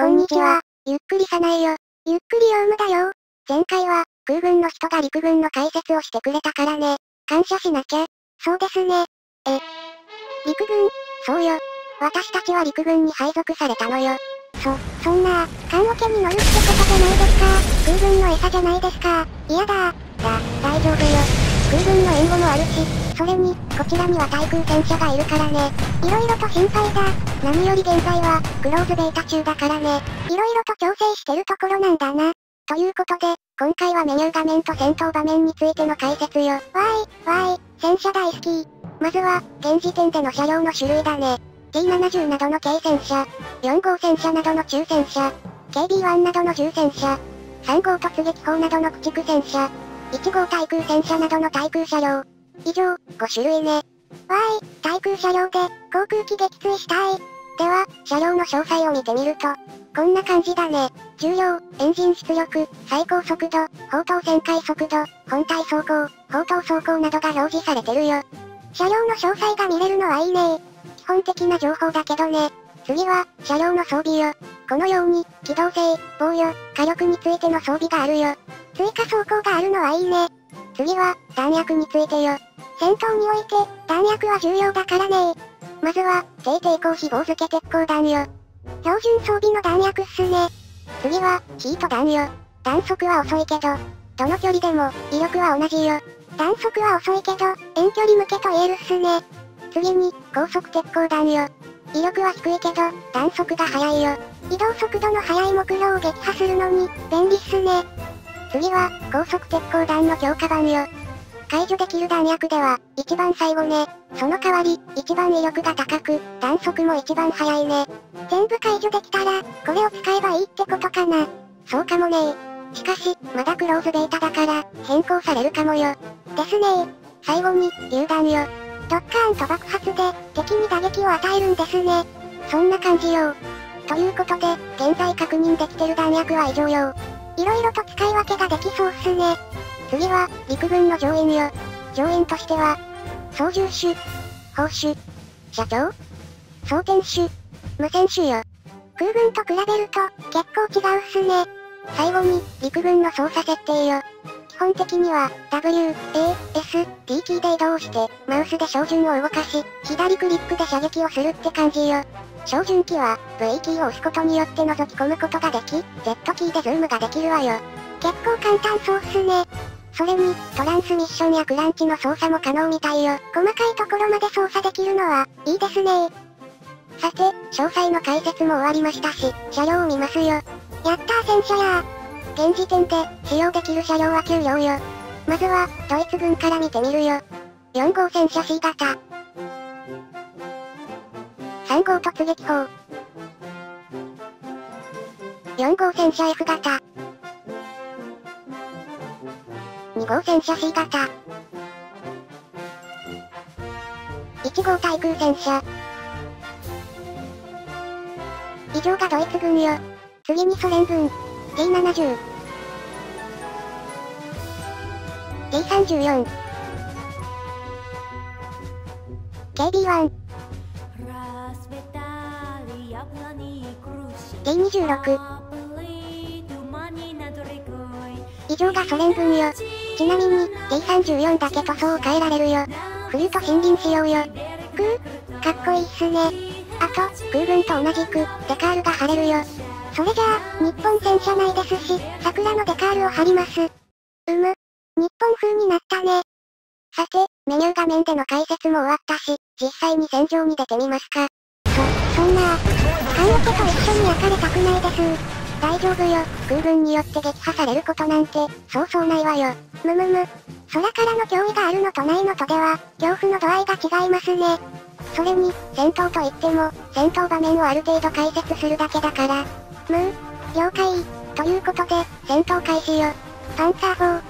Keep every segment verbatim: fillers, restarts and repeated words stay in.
こんにちは。ゆっくりさないよ。ゆっくりヨウムだよ。前回は、空軍の人が陸軍の解説をしてくれたからね。感謝しなきゃ。そうですね。え、陸軍、そうよ。私たちは陸軍に配属されたのよ。そ、そんな、棺桶に乗るってことじゃないですか。空軍の餌じゃないですか。嫌だ。だ、大丈夫よ。空軍の援護もあるし、それに、こちらには対空戦車がいるからね。色々と心配だ。何より現在は、クローズベータ中だからね。色々と調整してるところなんだな。ということで、今回はメニュー画面と戦闘場面についての解説よ。わーい、わーい、戦車大好き。まずは、現時点での車両の種類だね。ティーななじゅう などの軽戦車、よん号戦車などの中戦車、ケービーワン などの重戦車、さん号突撃砲などの駆逐戦車、いち号対空戦車などの対空車両。以上、ご種類ね。わーい、対空車両で、航空機撃墜したい。では、車両の詳細を見てみると、こんな感じだね。重量、エンジン出力、最高速度、砲塔旋回速度、本体走行、砲塔走行などが表示されてるよ。車両の詳細が見れるのはいいね。基本的な情報だけどね。次は、車両の装備よ。このように、機動性、防御、火力についての装備があるよ。追加装甲があるのはいいね。次は、弾薬についてよ。戦闘において、弾薬は重要だからね。まずは、低抵抗非棒付け鉄鋼弾よ。標準装備の弾薬っすね。次は、ヒート弾よ。弾速は遅いけど、どの距離でも、威力は同じよ。弾速は遅いけど、遠距離向けと言えるっすね。次に、高速鉄鋼弾よ。威力は低いけど、弾速が速いよ。移動速度の速い目標を撃破するのに、便利っすね。次は、高速鉄鋼弾の強化版よ。解除できる弾薬では、一番最後ね。その代わり、一番威力が高く、弾速も一番速いね。全部解除できたら、これを使えばいいってことかな。そうかもね。しかし、まだクローズベータだから、変更されるかもよ。ですね。最後に、榴弾よ。ドッカーンと爆発で、敵に打撃を与えるんですね。そんな感じよ。ということで、現在確認できてる弾薬は以上よ。色々と使い分けができそうっすね。次は、陸軍の乗員よ。乗員としては、操縦手、砲手、車長、装填手、無線手よ。空軍と比べると、結構違うっすね。最後に、陸軍の操作設定よ。基本的には、W、A、S、T キーで移動して、マウスで照準を動かし、左クリックで射撃をするって感じよ。照準器は、V キーを押すことによって覗き込むことができ、Z キーでズームができるわよ。結構簡単そうっすね。それに、トランスミッションやクランチの操作も可能みたいよ。細かいところまで操作できるのは、いいですね。さて、詳細の解説も終わりましたし、車両を見ますよ。やったー戦車やー。現時点で、使用できる車両はきゅう両よ。まずは、ドイツ軍から見てみるよ。よん号戦車 C 型。さん号突撃砲。よん号戦車 F 型。に号戦車 C 型。いち号対空戦車。以上がドイツ軍よ。次にソ連軍。ティーななじゅう。ティーさんじゅうよん。ケービーワン。ティーにじゅうろく。以上がソ連軍よ。ちなみに、ティーさんじゅうよん だけ塗装を変えられるよ。冬と森林仕様よ。くー、かっこいいっすね。あと、空軍と同じく、デカールが貼れるよ。それじゃあ、日本戦車ないですし、桜のデカールを貼ります。うむ。日本風になったね。さて、メニュー画面での解説も終わったし、実際に戦場に出てみますか。そ、そんな、棺桶と一緒に焼かれたくないです。大丈夫よ。空軍によって撃破されることなんて、そうそうないわよ。むむむ。空からの脅威があるのとないのとでは、恐怖の度合いが違いますね。それに、戦闘といっても、戦闘場面をある程度解説するだけだから。むー、了解。ということで、戦闘開始よ。パンツァー砲。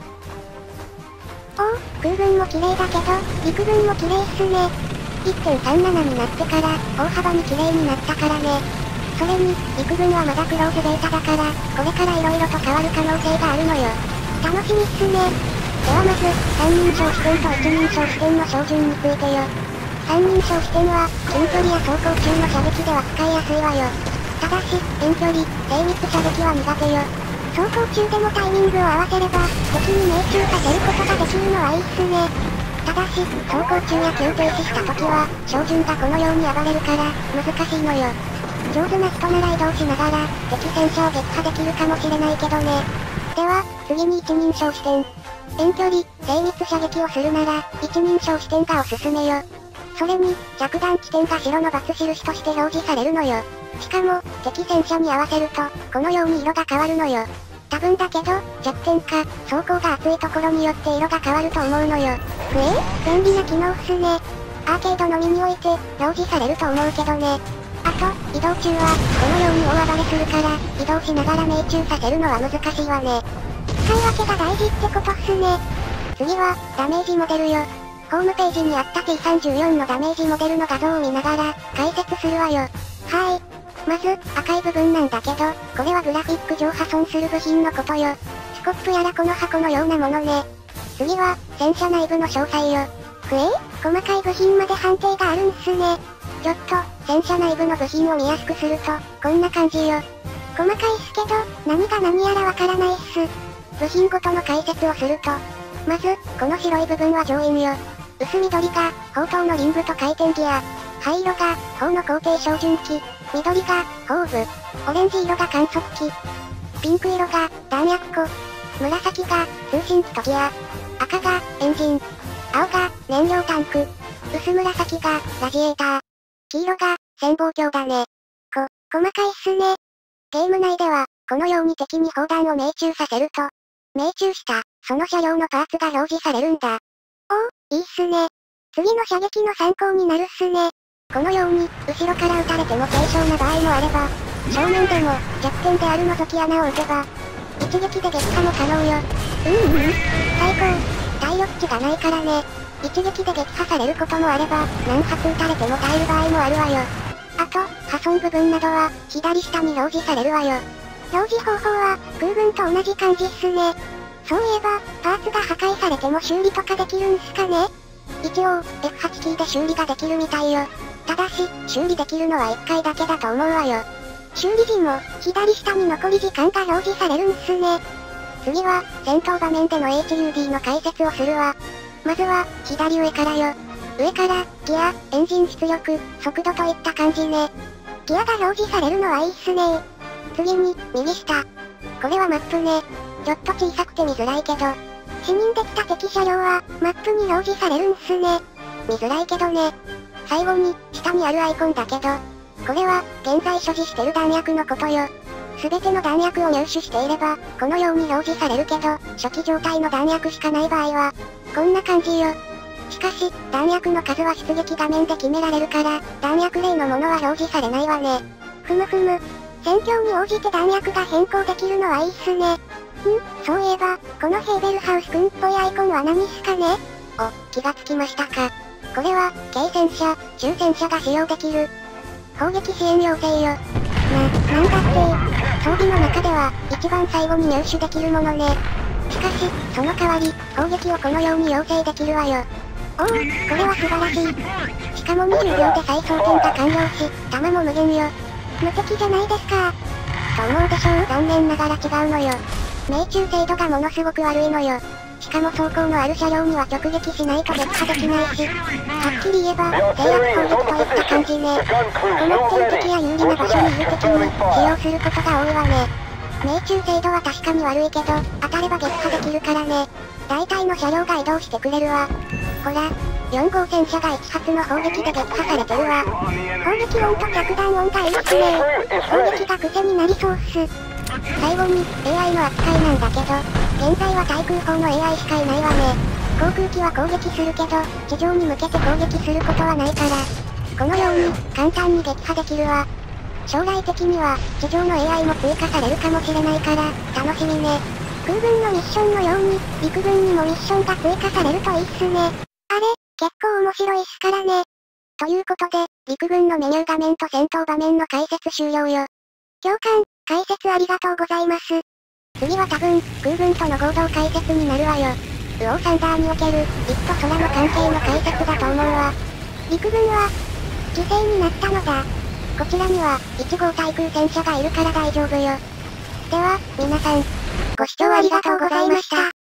おお、空軍も綺麗だけど、陸軍も綺麗っすね。いってんさんなな になってから、大幅に綺麗になったからね。それに、陸軍はまだクローズベータだから、これから色々と変わる可能性があるのよ。楽しみっすね。ではまず、三人称視点と一人称視点の照準についてよ。三人称視点は、近距離や走行中の射撃では使いやすいわよ。 ただし、遠距離、精密射撃は苦手よ。走行中でもタイミングを合わせれば、敵に命中させることができるのはいいっすね。ただし、走行中や急停止した時は、照準がこのように暴れるから、難しいのよ。上手な人なら移動しながら、敵戦車を撃破できるかもしれないけどね。では、次に一人称視点。遠距離、精密射撃をするなら、一人称視点がおすすめよ。それに、着弾地点が白の×印として表示されるのよ。しかも、敵戦車に合わせると、このように色が変わるのよ。多分だけど、弱点か、走行が熱いところによって色が変わると思うのよ。ふえ便利な機能っすね。アーケードのみにおいて、表示されると思うけどね。あと、移動中は、このように大暴れするから、移動しながら命中させるのは難しいわね。使い分けが大事ってことっすね。次は、ダメージモデルよ。ホームページにあった ティーさんじゅうよん のダメージモデルの画像を見ながら、解説するわよ。はーい。まず、赤い部分なんだけど、これはグラフィック上破損する部品のことよ。スコップやらこの箱のようなものね。次は、戦車内部の詳細よ。ふえ細かい部品まで判定があるんすね。ちょっと、戦車内部の部品を見やすくすると、こんな感じよ。細かいっすけど、何が何やらわからないっす。部品ごとの解説をすると、まず、この白い部分は上院よ。薄緑が、砲塔のリングと回転ギア。灰色が、砲の高低照準器。緑が、砲部。オレンジ色が観測器。ピンク色が、弾薬庫。紫が、通信機とギア。赤が、エンジン。青が、燃料タンク。薄紫が、ラジエーター。黄色が、潜望鏡だね。こ、細かいっすね。ゲーム内では、このように敵に砲弾を命中させると、命中した、その車両のパーツが表示されるんだ。おお、いいっすね。次の射撃の参考になるっすね。このように、後ろから撃たれても軽傷な場合もあれば、正面でも、弱点である覗き穴を撃てば、一撃で撃破も可能よ。うんうんうん。最高。体力値がないからね。一撃で撃破されることもあれば、何発撃たれても耐える場合もあるわよ。あと、破損部分などは、左下に表示されるわよ。表示方法は、空軍と同じ感じっすね。そういえば、パーツが破壊されても修理とかできるんすかね？一応、エフはち キーで修理ができるみたいよ。ただし、修理できるのはいっかいだけだと思うわよ。修理時も、左下に残り時間が表示されるんすね。次は、戦闘場面での エイチユーディー の解説をするわ。まずは、左上からよ。上から、ギア、エンジン出力、速度といった感じね。ギアが表示されるのはいいっすね。次に、右下。これはマップね。ちょっと小さくて見づらいけど、視認できた敵車両は、マップに表示されるんすね。見づらいけどね。最後に、下にあるアイコンだけど、これは、現在所持してる弾薬のことよ。すべての弾薬を入手していれば、このように表示されるけど、初期状態の弾薬しかない場合は、こんな感じよ。しかし、弾薬の数は出撃画面で決められるから、弾薬例のものは表示されないわね。ふむふむ。戦況に応じて弾薬が変更できるのはいいっすね。んそういえば、このヘーベルハウスくんっぽいアイコンは何っすかね？お、気がつきましたか。これは、軽戦車、中戦車が使用できる、砲撃支援要請よ。な、なんだって、装備の中では、一番最後に入手できるものね。しかし、その代わり、砲撃をこのように要請できるわよ。おお、これは素晴らしい。しかもにじゅうびょうで再装填が完了し、弾も無限よ。無敵じゃないですか。と思うでしょう。残念ながら違うのよ。命中精度がものすごく悪いのよ。しかも走行のある車両には直撃しないと撃破できないし、はっきり言えば、制圧攻撃といった感じね。思ってる敵や有利な場所にいる敵に、使用することが多いわね。命中精度は確かに悪いけど、当たれば撃破できるからね。大体の車両が移動してくれるわ。ほら、よん号戦車がいち発の砲撃で撃破されてるわ。砲撃音と着弾音がいいっすね。砲撃が癖になりそうっす。最後に、エーアイ の扱いなんだけど、現在は対空砲の エーアイ しかいないわね。航空機は攻撃するけど、地上に向けて攻撃することはないから、このように、簡単に撃破できるわ。将来的には、地上の エーアイ も追加されるかもしれないから、楽しみね。空軍のミッションのように、陸軍にもミッションが追加されるといいっすね。あれ、結構面白いっすからね。ということで、陸軍のメニュー画面と戦闘場面の解説終了よ。共感、解説ありがとうございます。次は多分、空軍との合同解説になるわよ。ウオーサンダーにおける、陸と空の関係の解説だと思うわ。陸軍は、犠牲になったのだ。 こちらには、いち号対空戦車がいるから大丈夫よ。では、皆さん、ご視聴ありがとうございました。